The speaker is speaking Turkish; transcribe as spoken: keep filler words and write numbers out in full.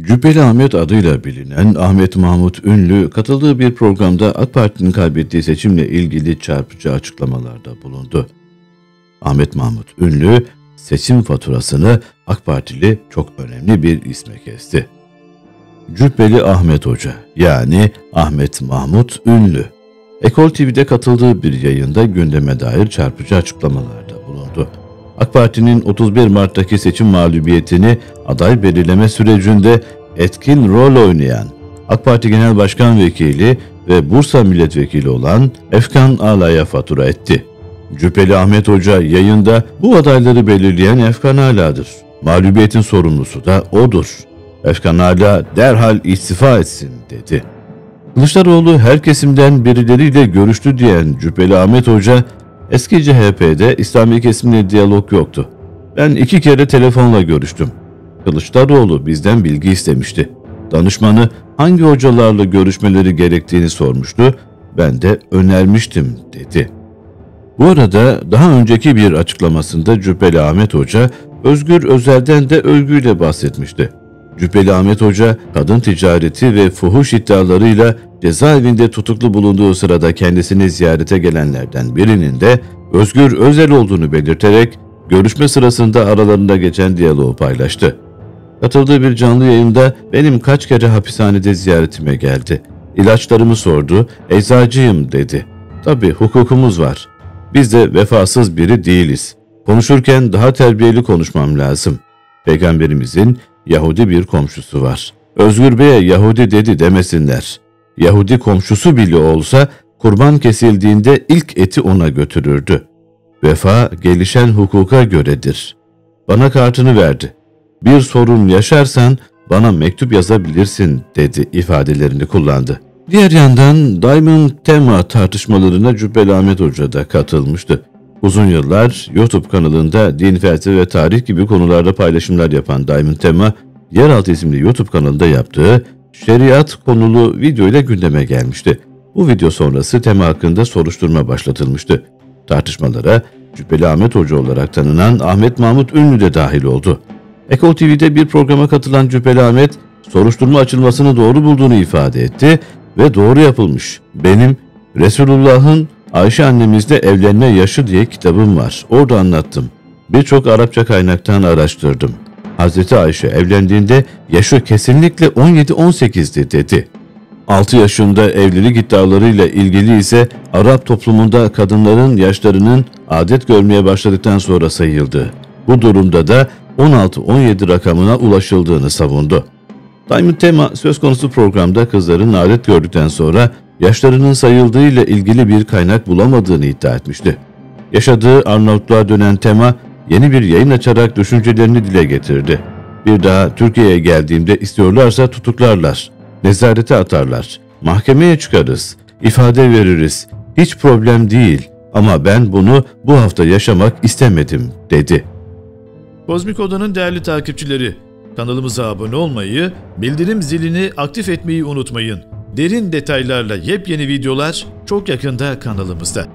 Cübbeli Ahmet adıyla bilinen Ahmet Mahmut Ünlü, katıldığı bir programda AK Parti'nin kaybettiği seçimle ilgili çarpıcı açıklamalarda bulundu. Ahmet Mahmut Ünlü, seçim faturasını AK Partili çok önemli bir isme kesti. Cübbeli Ahmet Hoca, yani Ahmet Mahmut Ünlü, Ekol T V'de katıldığı bir yayında gündeme dair çarpıcı açıklamalarda bulundu. AK Parti'nin otuz bir Mart'taki seçim mağlubiyetini aday belirleme sürecinde etkin rol oynayan AK Parti Genel Başkan Vekili ve Bursa Milletvekili olan Efkan Ala'ya fatura etti. Cübbeli Ahmet Hoca yayında bu adayları belirleyen Efkan Ala'dır. Mağlubiyetin sorumlusu da odur. Efkan Ala derhal istifa etsin dedi. Kılıçdaroğlu her kesimden birileriyle görüştü diyen Cübbeli Ahmet Hoca, eski C H P'de İslami kesimle diyalog yoktu. Ben iki kere telefonla görüştüm. Kılıçdaroğlu bizden bilgi istemişti. Danışmanı hangi hocalarla görüşmeleri gerektiğini sormuştu. Ben de önermiştim dedi. Bu arada daha önceki bir açıklamasında Cübbeli Ahmet Hoca, Özgür Özel'den de övgüyle bahsetmişti. Cübbeli Ahmet Hoca, kadın ticareti ve fuhuş iddialarıyla cezaevinde tutuklu bulunduğu sırada kendisini ziyarete gelenlerden birinin de Özgür Özel olduğunu belirterek görüşme sırasında aralarında geçen diyaloğu paylaştı. Katıldığı bir canlı yayında benim kaç kere hapishanede ziyaretime geldi. İlaçlarımı sordu, eczacıyım dedi. Tabii hukukumuz var. Biz de vefasız biri değiliz. Konuşurken daha terbiyeli konuşmam lazım. Peygamberimizin Yahudi bir komşusu var. Özgür Bey'e Yahudi dedi demesinler. Yahudi komşusu bile olsa kurban kesildiğinde ilk eti ona götürürdü. Vefa gelişen hukuka göredir. Bana kartını verdi. Bir sorun yaşarsan bana mektup yazabilirsin dedi ifadelerini kullandı. Diğer yandan Diamond Tema tartışmalarına Cübbeli Ahmet Hoca da katılmıştı. Uzun yıllar YouTube kanalında din, felsefe ve tarih gibi konularda paylaşımlar yapan Diamond Tema, Yeraltı isimli YouTube kanalında yaptığı şeriat konulu video ile gündeme gelmişti. Bu video sonrası Tema hakkında soruşturma başlatılmıştı. Tartışmalara Cübbeli Ahmet Hoca olarak tanınan Ahmet Mahmut Ünlü de dahil oldu. Ekol T V'de bir programa katılan Cübbeli Ahmet, soruşturma açılmasını doğru bulduğunu ifade etti ve doğru yapılmış. Benim Resulullah'ın Ayşe annemizle evlenme yaşı diye kitabım var. Orada anlattım. Birçok Arapça kaynaktan araştırdım. Hazreti Ayşe evlendiğinde yaşı kesinlikle on yedi on sekizdi dedi. altı yaşında evlilik iddialarıyla ilgili ise Arap toplumunda kadınların yaşlarının adet görmeye başladıktan sonra sayıldığı. Bu durumda da on altı on yedi rakamına ulaşıldığını savundu. Diamond Tema söz konusu programda kızların adet gördükten sonra yaşlarının sayıldığıyla ilgili bir kaynak bulamadığını iddia etmişti. Yaşadığı Arnavutluğa dönen Tema yeni bir yayın açarak düşüncelerini dile getirdi. Bir daha Türkiye'ye geldiğimde istiyorlarsa tutuklarlar, nezarete atarlar, mahkemeye çıkarız, ifade veririz, hiç problem değil ama ben bunu bu hafta yaşamak istemedim dedi. Kozmik Oda'nın değerli takipçileri, kanalımıza abone olmayı, bildirim zilini aktif etmeyi unutmayın. Derin detaylarla yepyeni videolar çok yakında kanalımızda.